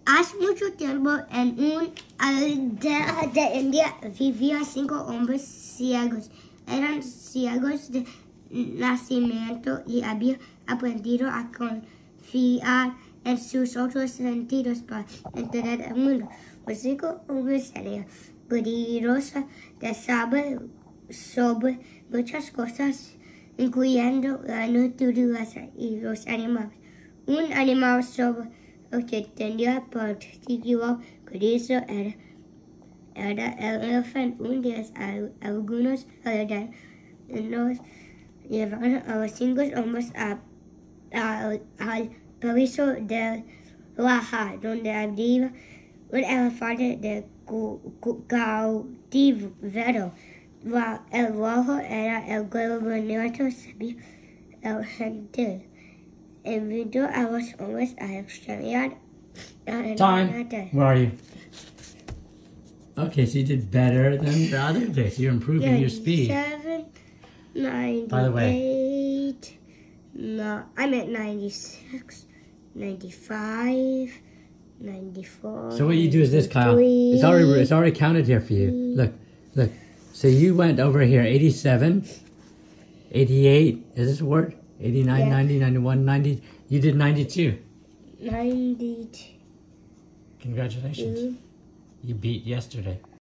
Hace mucho tiempo, en un aldea de India, vivían 5 hombres ciegos. Eran ciegos de nacimiento y habían aprendido a confiar en sus otros sentidos para entender el mundo. Los 5 hombres eran curiosos de saber sobre muchas cosas, incluyendo la naturaleza y los animales. Un animal sobre el que tenía particular curioso era el elefante. Un día algunos aldeanos llevaron a los 5 hombres al paraíso del Raja, donde había un elefante de cautiverio. El rojo era el gobernador, sabía el gentil. Invitó a los hombres a explorar. Time. Where are you? Okay, so you did better than the other day. So you're improving your speed. 98. By the way. No, I'm at 96, 95, 94. So what you do is this, Kyle. It's already counted here for you. Look. So you went over here 87, 88. Is this a word? 89, yeah. 90, 91, 90. You did 92. 92. Congratulations. You beat yesterday.